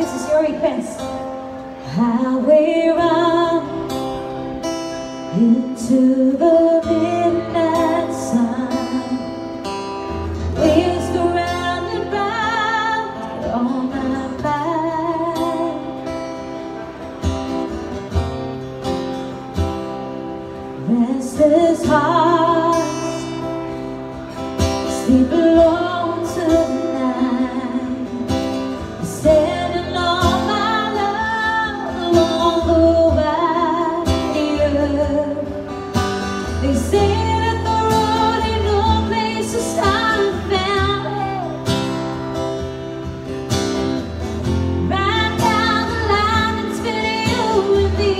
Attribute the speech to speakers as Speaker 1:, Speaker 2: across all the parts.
Speaker 1: This is your request. Highway run into the midnight sun. Wheels go round and round on my mind. Restless hearts sleep alone tonight. Standing on my love along the wide earth. They say that the road ain't no place to start and found it. Right down the line, it's been you and me.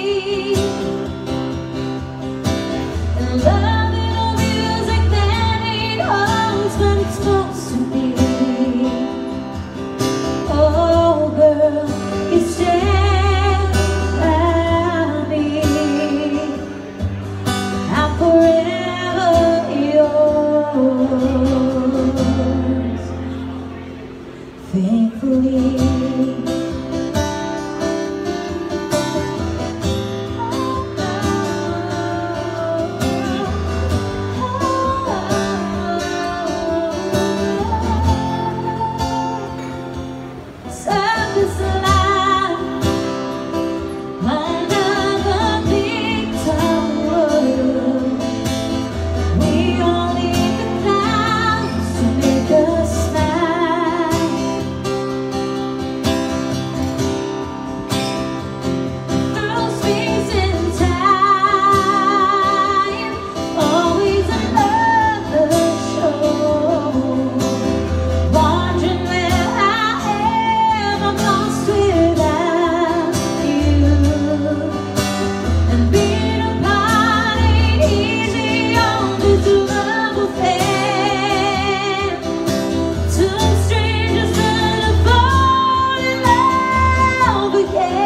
Speaker 1: And loving on music that ain't always what it's supposed to be. Oh girl, you stand by me. I'm forever yours, faithfully. Surface line, another big tower. We all need the clouds to make us smile. Through space and time, always another show. Wondering where I am, I'm lost without you. And being apart ain't easy on this love affair. Two strangers trying to fall in love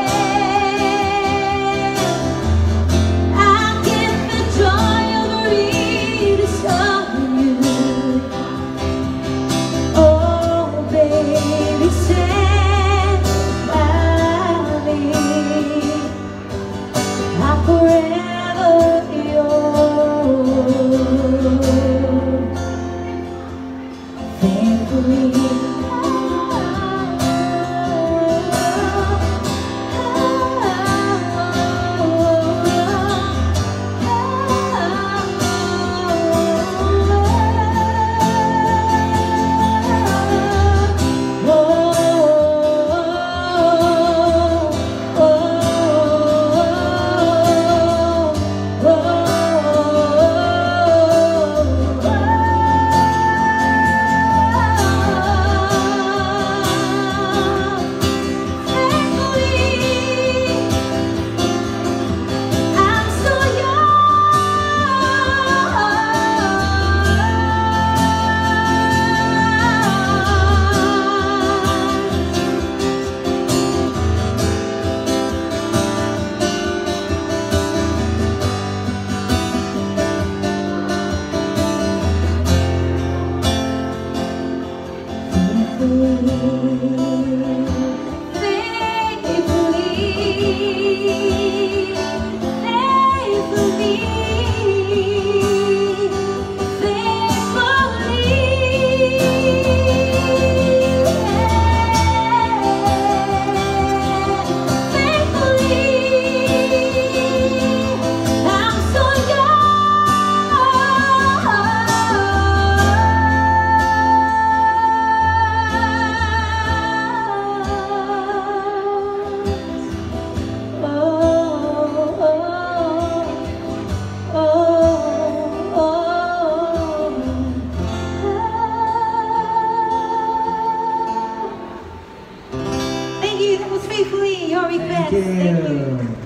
Speaker 1: again. I get the joy of rediscovering you. Oh baby, stand by me. I'm forever yours, faithfully. That was faithfully your request. Thank you.